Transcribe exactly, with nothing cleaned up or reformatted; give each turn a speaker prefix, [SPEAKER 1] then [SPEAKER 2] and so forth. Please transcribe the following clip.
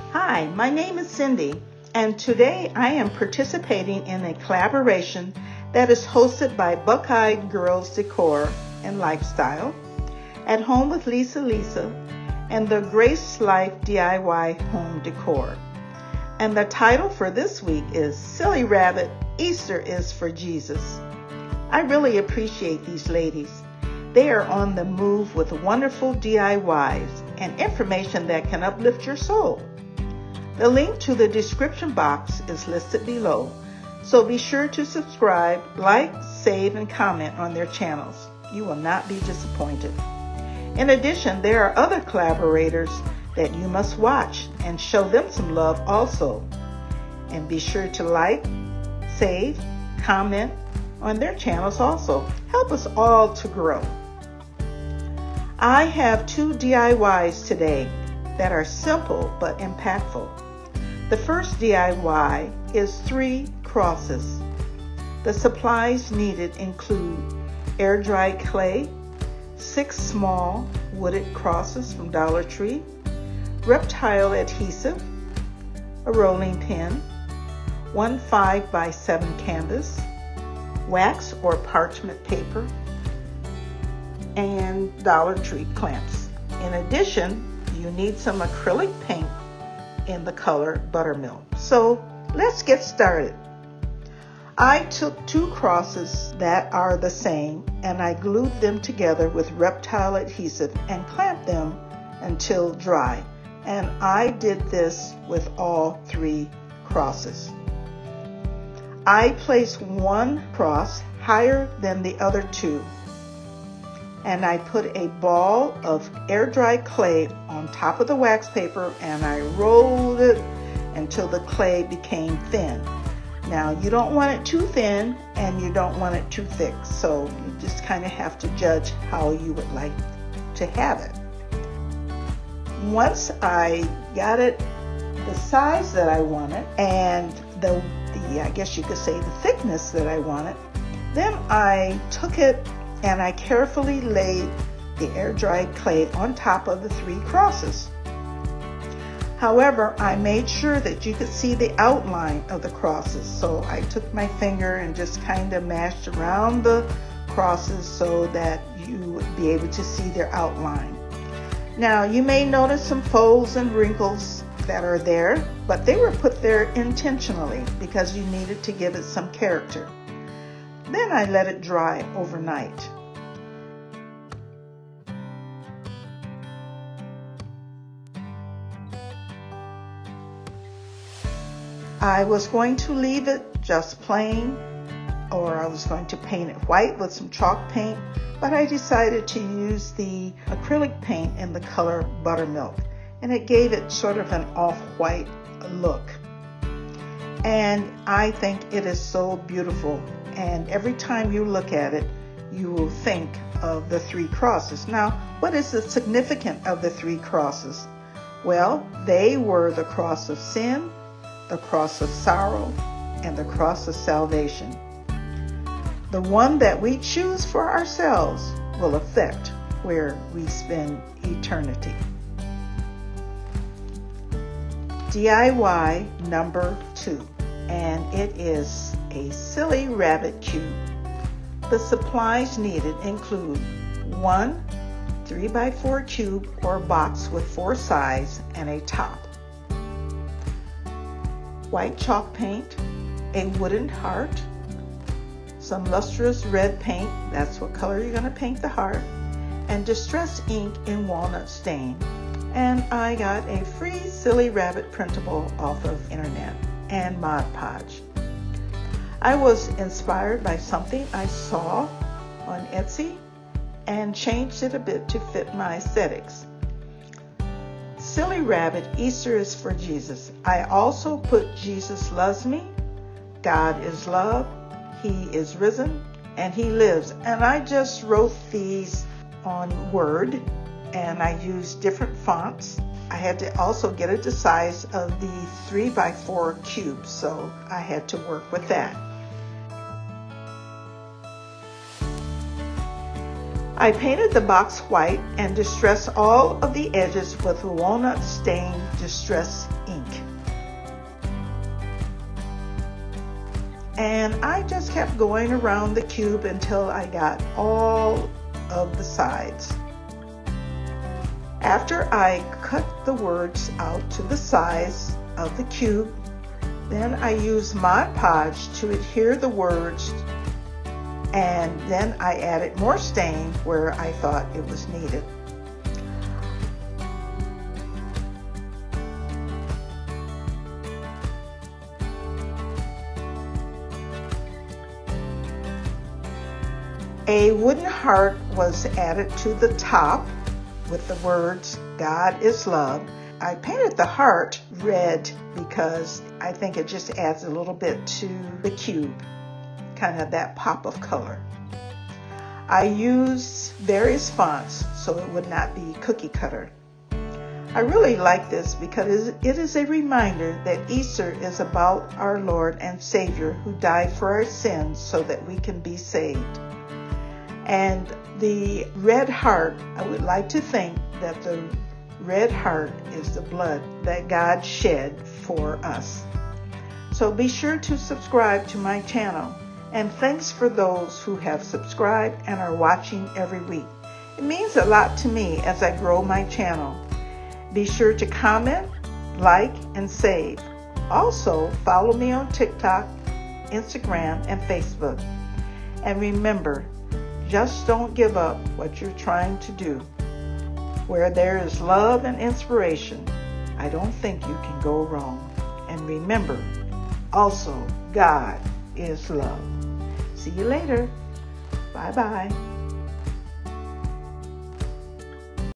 [SPEAKER 1] Hi, my name is Cindy, and today I am participating in a collaboration that is hosted by Buckeyed Girls Decor and Lifestyle, At Home with Lisa Lisa, and the Grace Life D I Y Home Decor. And the title for this week is Silly Rabbit, Easter is for Jesus. I really appreciate these ladies. They are on the move with wonderful D I Ys and information that can uplift your soul. The link to the description box is listed below, so be sure to subscribe, like, save, and comment on their channels. You will not be disappointed. In addition, there are other collaborators that you must watch and show them some love also. And be sure to like, save, comment on their channels also. Help us all to grow. I have two D I Ys today that are simple but impactful. The first D I Y is three crosses. The supplies needed include air-dried clay, six small wooded crosses from Dollar Tree, reptile adhesive, a rolling pin, one five by seven canvas, wax or parchment paper, and Dollar Tree clamps. In addition, you need some acrylic paint in the color buttermilk. So let's get started. I took two crosses that are the same and I glued them together with reptile adhesive and clamped them until dry. And I did this with all three crosses. I placed one cross higher than the other two, and I put a ball of air-dried clay on top of the wax paper and I rolled it until the clay became thin. Now you don't want it too thin and you don't want it too thick, so you just kind of have to judge how you would like to have it. Once I got it the size that I wanted and the, the I guess you could say the thickness that I wanted, then I took it and I carefully laid the air-dried clay on top of the three crosses. However, I made sure that you could see the outline of the crosses, so I took my finger and just kind of mashed around the crosses so that you would be able to see their outline. Now, you may notice some folds and wrinkles that are there, but they were put there intentionally because you needed to give it some character. Then I let it dry overnight. I was going to leave it just plain, or I was going to paint it white with some chalk paint, but I decided to use the acrylic paint in the color buttermilk, and it gave it sort of an off-white look. And I think it is so beautiful. And every time you look at it, you will think of the three crosses. Now, what is the significance of the three crosses? Well, they were the cross of sin, the cross of sorrow, and the cross of salvation. The one that we choose for ourselves will affect where we spend eternity. D I Y number two, and it is a silly rabbit cube. The supplies needed include one three by four cube or box with four sides and a top, white chalk paint, a wooden heart, some lustrous red paint, that's what color you're going to paint the heart, and distress ink in walnut stain. And I got a free Silly Rabbit printable off of internet and Mod Podge. I was inspired by something I saw on Etsy and changed it a bit to fit my aesthetics. Silly Rabbit, Easter is for Jesus. I also put Jesus loves me, God is love, He is risen, and He lives. And I just wrote these on Word, and I used different fonts. I had to also get it the size of the three by four cube, so I had to work with that. I painted the box white and distressed all of the edges with walnut stained distress ink. And I just kept going around the cube until I got all of the sides. After I cut the words out to the size of the cube, then I used Mod Podge to adhere the words, and then I added more stain where I thought it was needed. A wooden heart was added to the top with the words, God is love. I painted the heart red because I think it just adds a little bit to the cube, kind of that pop of color. I used various fonts so it would not be cookie cutter. I really like this because it is a reminder that Easter is about our Lord and Savior who died for our sins so that we can be saved. And the red heart, I would like to think that the red heart is the blood that God shed for us. So be sure to subscribe to my channel. And thanks for those who have subscribed and are watching every week. It means a lot to me as I grow my channel. Be sure to comment, like, and save. Also, follow me on TikTok, Instagram, and Facebook. And remember, just don't give up what you're trying to do. Where there is love and inspiration, I don't think you can go wrong. And remember, also, God is love. See you later. Bye-bye.